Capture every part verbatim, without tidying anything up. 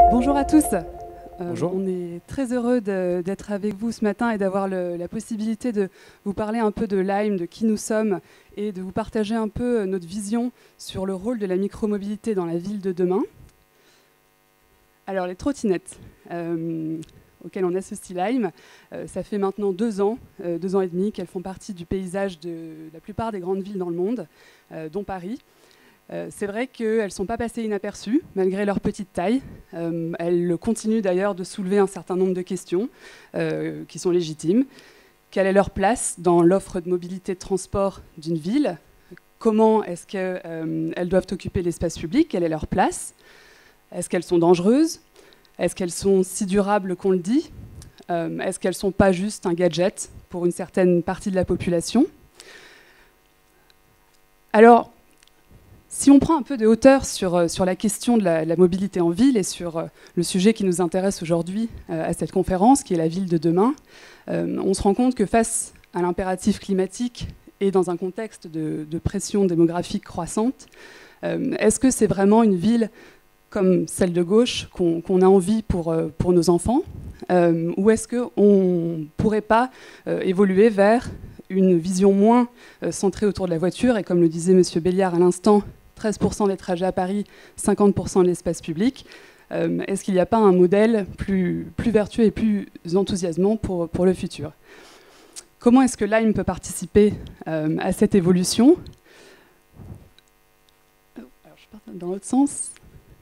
Bonjour à tous. Euh, Bonjour. on est très heureux d'être avec vous ce matin et d'avoir la possibilité de vous parler un peu de Lime, de qui nous sommes et de vous partager un peu notre vision sur le rôle de la micromobilité dans la ville de demain. Alors les trottinettes euh, auxquelles on associe Lime, euh, ça fait maintenant deux ans, euh, deux ans et demi qu'elles font partie du paysage de la plupart des grandes villes dans le monde, euh, dont Paris. Euh, c'est vrai qu'elles ne sont pas passées inaperçues, malgré leur petite taille. Euh, elles continuent d'ailleurs de soulever un certain nombre de questions euh, qui sont légitimes. Quelle est leur place dans l'offre de mobilité de transport d'une ville? Comment est-ce qu'elles euh, doivent occuper l'espace public? Quelle est leur place? Est-ce qu'elles sont dangereuses? Est-ce qu'elles sont si durables qu'on le dit? euh, Est-ce qu'elles ne sont pas juste un gadget pour une certaine partie de la population? Alors, si on prend un peu de hauteur sur, sur la question de la, la mobilité en ville et sur euh, le sujet qui nous intéresse aujourd'hui euh, à cette conférence, qui est la ville de demain, euh, on se rend compte que face à l'impératif climatique et dans un contexte de, de pression démographique croissante, euh, est-ce que c'est vraiment une ville comme celle de gauche qu'on qu'on a envie pour, euh, pour nos enfants, euh, ou est-ce qu'on ne pourrait pas euh, évoluer vers une vision moins euh, centrée autour de la voiture, et comme le disait M. Béliard à l'instant, treize pour cent des trajets à Paris, cinquante pour cent de l'espace public. Euh, Est-ce qu'il n'y a pas un modèle plus, plus vertueux et plus enthousiasmant pour, pour le futur? Comment est-ce que Lime peut participer euh, à cette évolution? Alors, je pars dans l'autre sens.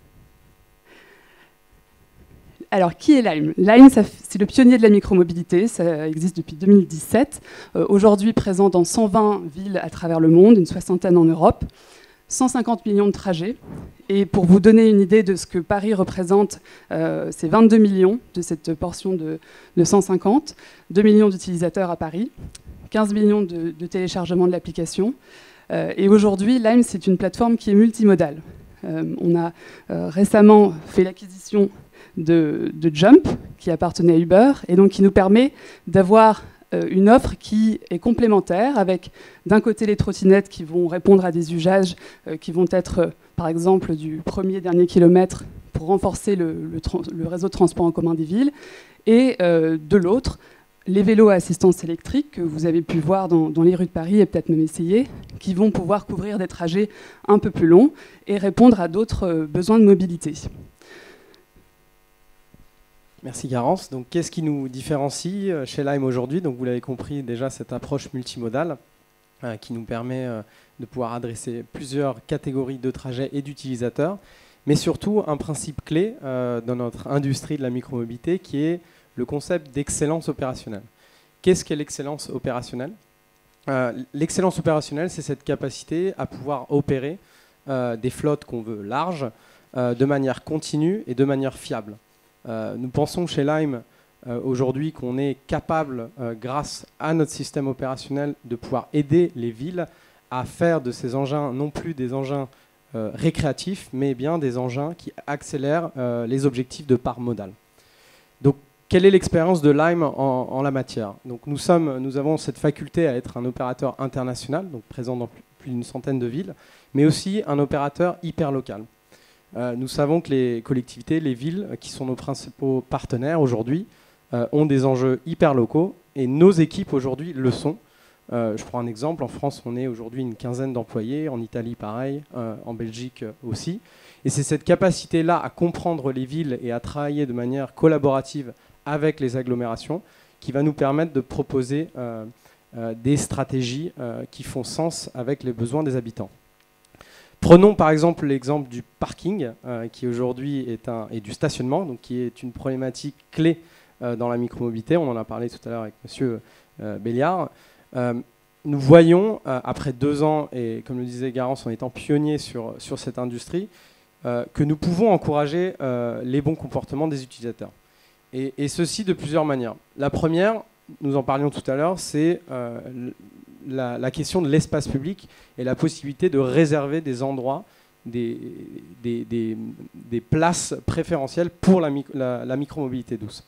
Alors, qui est Lime? Lime, c'est le pionnier de la micromobilité, ça existe depuis deux mille dix-sept, euh, aujourd'hui présent dans cent vingt villes à travers le monde, une soixantaine en Europe, cent cinquante millions de trajets. Et pour vous donner une idée de ce que Paris représente, euh, c'est vingt-deux millions de cette portion de, de cent cinquante, deux millions d'utilisateurs à Paris, quinze millions de, de téléchargements de l'application. Euh, et aujourd'hui, Lime, c'est une plateforme qui est multimodale. Euh, on a euh, récemment fait l'acquisition De, de Jump, qui appartenait à Uber, et donc qui nous permet d'avoir euh, une offre qui est complémentaire, avec d'un côté les trottinettes qui vont répondre à des usages euh, qui vont être, euh, par exemple, du premier dernier kilomètre pour renforcer le, le, le réseau de transport en commun des villes, et euh, de l'autre, les vélos à assistance électrique que vous avez pu voir dans, dans les rues de Paris et peut-être même essayer, qui vont pouvoir couvrir des trajets un peu plus longs et répondre à d'autres euh, besoins de mobilité. Merci Garance. Donc, qu'est-ce qui nous différencie chez Lime aujourd'hui? Donc, vous l'avez compris déjà, cette approche multimodale euh, qui nous permet euh, de pouvoir adresser plusieurs catégories de trajets et d'utilisateurs, mais surtout un principe clé euh, dans notre industrie de la micromobilité qui est le concept d'excellence opérationnelle. Qu'est-ce qu'est l'excellence opérationnelle? euh, L'excellence opérationnelle, c'est cette capacité à pouvoir opérer euh, des flottes qu'on veut larges euh, de manière continue et de manière fiable. Euh, nous pensons chez Lime euh, aujourd'hui qu'on est capable, euh, grâce à notre système opérationnel, de pouvoir aider les villes à faire de ces engins non plus des engins euh, récréatifs, mais bien des engins qui accélèrent euh, les objectifs de part modale. Donc, quelle est l'expérience de Lime en, en la matière? Donc, nous, sommes, nous avons cette faculté à être un opérateur international, donc présent dans plus, plus d'une centaine de villes, mais aussi un opérateur hyper local. Euh, nous savons que les collectivités, les villes, qui sont nos principaux partenaires aujourd'hui, euh, ont des enjeux hyper locaux, et nos équipes aujourd'hui le sont. Euh, je prends un exemple, en France on est aujourd'hui une quinzaine d'employés, en Italie pareil, euh, en Belgique aussi. Et c'est cette capacité-là à comprendre les villes et à travailler de manière collaborative avec les agglomérations qui va nous permettre de proposer euh, euh, des stratégies euh, qui font sens avec les besoins des habitants. Prenons par exemple l'exemple du parking, euh, qui aujourd'hui est un, et du stationnement, donc qui est une problématique clé euh, dans la micromobilité. On en a parlé tout à l'heure avec M. Euh, Béliard. Euh, nous voyons, euh, après deux ans, et comme le disait Garance, en étant pionnier sur, sur cette industrie, euh, que nous pouvons encourager euh, les bons comportements des utilisateurs. Et, et ceci de plusieurs manières. La première, nous en parlions tout à l'heure, c'est euh, la, la question de l'espace public et la possibilité de réserver des endroits, des, des, des, des places préférentielles pour la, la, la micromobilité douce.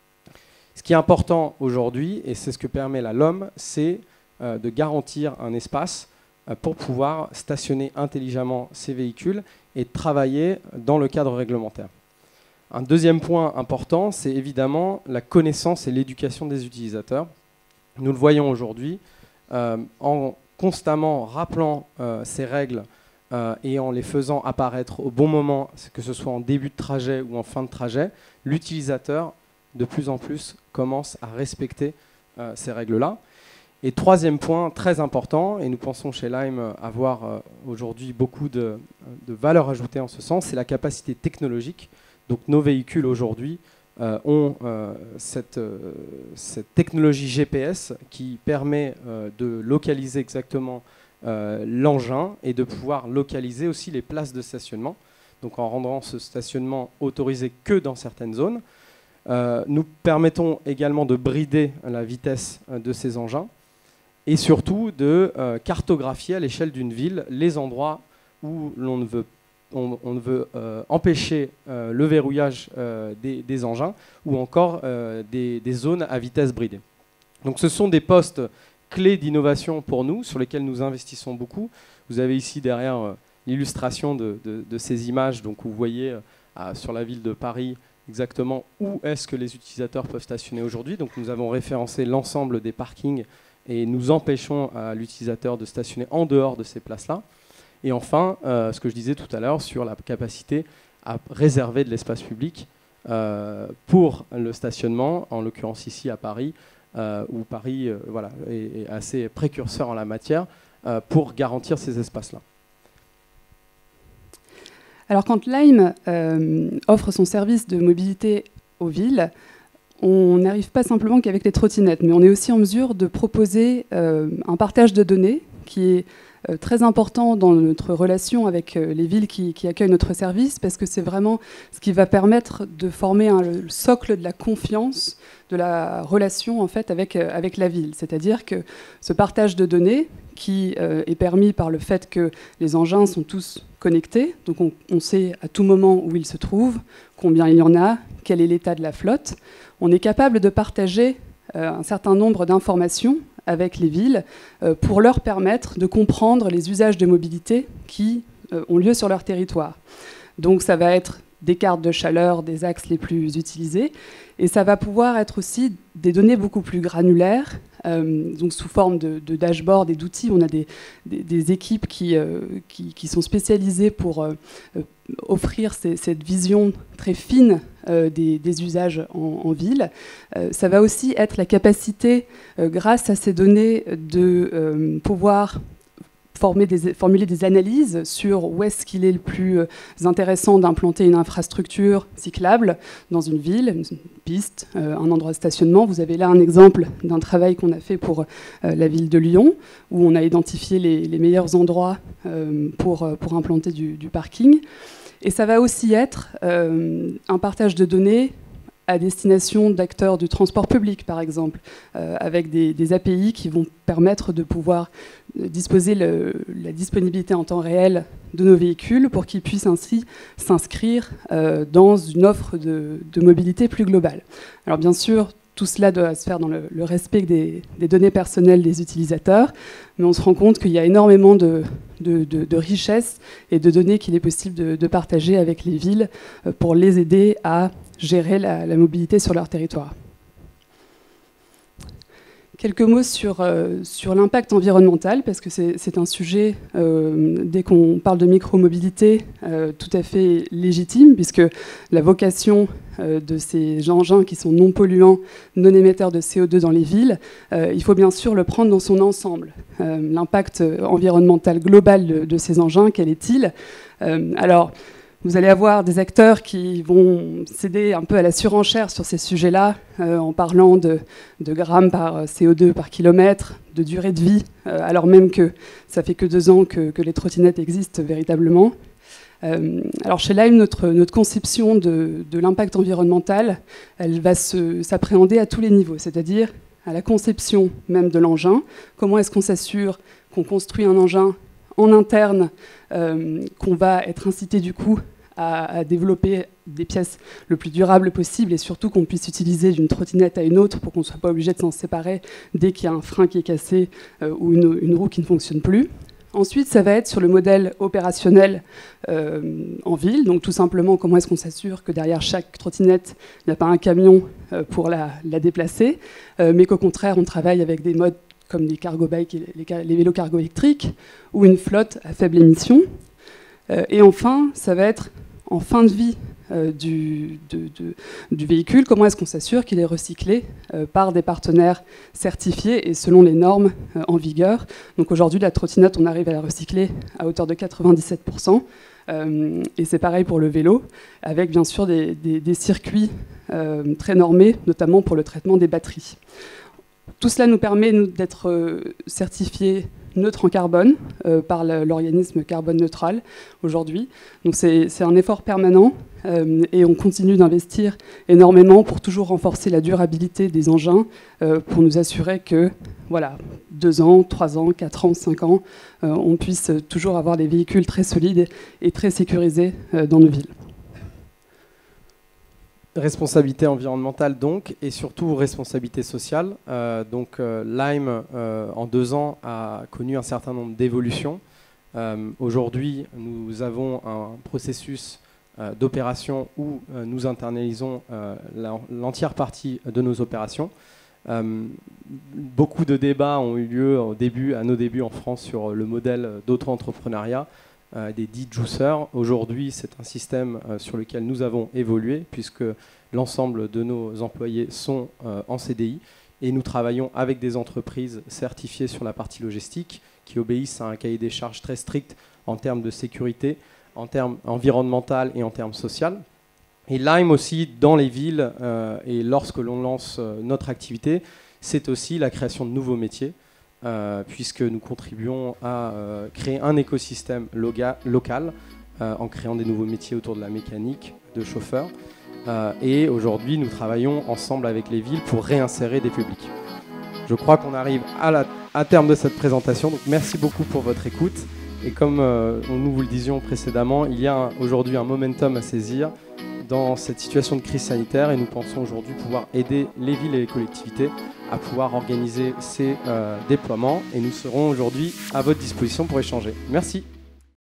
Ce qui est important aujourd'hui, et c'est ce que permet la L O M, c'est euh, de garantir un espace euh, pour pouvoir stationner intelligemment ces véhicules et travailler dans le cadre réglementaire. Un deuxième point important, c'est évidemment la connaissance et l'éducation des utilisateurs. Nous le voyons aujourd'hui, euh, en constamment rappelant euh, ces règles euh, et en les faisant apparaître au bon moment, que ce soit en début de trajet ou en fin de trajet, l'utilisateur, de plus en plus, commence à respecter euh, ces règles-là. Et troisième point très important, et nous pensons chez Lime avoir euh, aujourd'hui beaucoup de, de valeur ajoutée en ce sens, c'est la capacité technologique. Donc nos véhicules aujourd'hui euh, ont euh, cette, euh, cette technologie G P S qui permet euh, de localiser exactement euh, l'engin et de pouvoir localiser aussi les places de stationnement. Donc en rendant ce stationnement autorisé que dans certaines zones. Euh, nous permettons également de brider la vitesse de ces engins et surtout de euh, cartographier à l'échelle d'une ville les endroits où l'on ne veut, on, on veut euh, empêcher euh, le verrouillage euh, des, des engins ou encore euh, des, des zones à vitesse bridée. Donc ce sont des postes clés d'innovation pour nous, sur lesquels nous investissons beaucoup. Vous avez ici derrière euh, l'illustration de, de, de ces images, donc vous voyez euh, sur la ville de Paris exactement où est-ce que les utilisateurs peuvent stationner aujourd'hui. Donc nous avons référencé l'ensemble des parkings et nous empêchons à l'utilisateur de stationner en dehors de ces places-là. Et enfin, euh, ce que je disais tout à l'heure sur la capacité à réserver de l'espace public euh, pour le stationnement, en l'occurrence ici à Paris, euh, où Paris euh, voilà, est, est assez précurseur en la matière, euh, pour garantir ces espaces-là. Alors quand Lime euh, offre son service de mobilité aux villes, on n'arrive pas simplement qu'avec les trottinettes, mais on est aussi en mesure de proposer euh, un partage de données qui est euh, très important dans notre relation avec euh, les villes qui, qui accueillent notre service, parce que c'est vraiment ce qui va permettre de former un, le socle de la confiance, de la relation en fait avec, euh, avec la ville. C'est-à-dire que ce partage de données qui euh, est permis par le fait que les engins sont tous connectés, donc on, on sait à tout moment où ils se trouvent, combien il y en a, quel est l'état de la flotte. On est capable de partager euh, un certain nombre d'informations avec les villes euh, pour leur permettre de comprendre les usages de mobilité qui euh, ont lieu sur leur territoire. Donc ça va être des cartes de chaleur des axes les plus utilisés, et ça va pouvoir être aussi des données beaucoup plus granulaires, euh, donc sous forme de, de dashboard et d'outils. On a des, des, des équipes qui, euh, qui, qui sont spécialisées pour euh, offrir ces, cette vision très fine euh, des, des usages en, en ville. Euh, ça va aussi être la capacité, euh, grâce à ces données, de euh, pouvoir Former des, formuler des analyses sur où est-ce qu'il est le plus euh, intéressant d'implanter une infrastructure cyclable dans une ville, une piste, euh, un endroit de stationnement. Vous avez là un exemple d'un travail qu'on a fait pour euh, la ville de Lyon, où on a identifié les, les meilleurs endroits euh, pour, pour implanter du, du parking. Et ça va aussi être euh, un partage de données à destination d'acteurs du transport public, par exemple, euh, avec des, des A P I qui vont permettre de pouvoir disposer le, la disponibilité en temps réel de nos véhicules pour qu'ils puissent ainsi s'inscrire euh, dans une offre de, de mobilité plus globale. Alors bien sûr, tout cela doit se faire dans le, le respect des, des données personnelles des utilisateurs, mais on se rend compte qu'il y a énormément de, de, de, de richesses et de données qu'il est possible de, de partager avec les villes euh, pour les aider à gérer la, la mobilité sur leur territoire. Quelques mots sur, euh, sur l'impact environnemental, parce que c'est un sujet, euh, dès qu'on parle de micromobilité, euh, tout à fait légitime, puisque la vocation euh, de ces engins qui sont non polluants, non émetteurs de C O deux dans les villes, euh, il faut bien sûr le prendre dans son ensemble. Euh, l'impact environnemental global de, de ces engins, quel est-il? euh, Alors, vous allez avoir des acteurs qui vont céder un peu à la surenchère sur ces sujets-là, euh, en parlant de, de grammes par C O deux par kilomètre, de durée de vie, euh, alors même que ça fait que deux ans que, que les trottinettes existent véritablement. Euh, alors chez Lime, notre, notre conception de, de l'impact environnemental, elle va s'appréhender à tous les niveaux, c'est-à-dire à la conception même de l'engin. Comment est-ce qu'on s'assure qu'on construit un engin en interne, euh, qu'on va être incité du coup À, à développer des pièces le plus durables possible et surtout qu'on puisse utiliser d'une trottinette à une autre pour qu'on ne soit pas obligé de s'en séparer dès qu'il y a un frein qui est cassé euh, ou une, une roue qui ne fonctionne plus. Ensuite, ça va être sur le modèle opérationnel euh, en ville. Donc tout simplement, comment est-ce qu'on s'assure que derrière chaque trottinette, il n'y a pas un camion euh, pour la, la déplacer, euh, mais qu'au contraire, on travaille avec des modes comme les cargo bikes et les, les vélos cargo électriques, ou une flotte à faible émission. Euh, et enfin, ça va être en fin de vie euh, du, de, de, du véhicule, comment est-ce qu'on s'assure qu'il est recyclé euh, par des partenaires certifiés et selon les normes euh, en vigueur. Donc aujourd'hui, la trottinette, on arrive à la recycler à hauteur de quatre-vingt-dix-sept pour cent. Euh, et c'est pareil pour le vélo, avec bien sûr des, des, des circuits euh, très normés, notamment pour le traitement des batteries. Tout cela nous permet d'être euh, certifiés neutre en carbone euh, par l'organisme Carbone Neutral aujourd'hui. Donc c'est un effort permanent euh, et on continue d'investir énormément pour toujours renforcer la durabilité des engins, euh, pour nous assurer que voilà, deux ans, trois ans, quatre ans, cinq ans, euh, on puisse toujours avoir des véhicules très solides et très sécurisés euh, dans nos villes. Responsabilité environnementale donc, et surtout responsabilité sociale. Euh, donc euh, Lime, euh, en deux ans, a connu un certain nombre d'évolutions. Euh, Aujourd'hui, nous avons un processus euh, d'opération où euh, nous internalisons euh, l'entière partie de nos opérations. Euh, beaucoup de débats ont eu lieu au début, à nos débuts en France sur le modèle d'auto-entrepreneuriat, Euh, des dits juiceurs. Aujourd'hui, c'est un système euh, sur lequel nous avons évolué, puisque l'ensemble de nos employés sont euh, en C D I, et nous travaillons avec des entreprises certifiées sur la partie logistique, qui obéissent à un cahier des charges très strict en termes de sécurité, en termes environnemental et en termes social. Et Lime aussi, dans les villes, euh, et lorsque l'on lance euh, notre activité, c'est aussi la création de nouveaux métiers, Euh, puisque nous contribuons à euh, créer un écosystème loga, local euh, en créant des nouveaux métiers autour de la mécanique, de chauffeurs. Euh, et aujourd'hui, nous travaillons ensemble avec les villes pour réinsérer des publics. Je crois qu'on arrive à, la, à terme de cette présentation. Donc merci beaucoup pour votre écoute. Et comme euh, nous vous le disions précédemment, il y a aujourd'hui un momentum à saisir dans cette situation de crise sanitaire, et nous pensons aujourd'hui pouvoir aider les villes et les collectivités à pouvoir organiser ces euh, déploiements, et nous serons aujourd'hui à votre disposition pour échanger. Merci.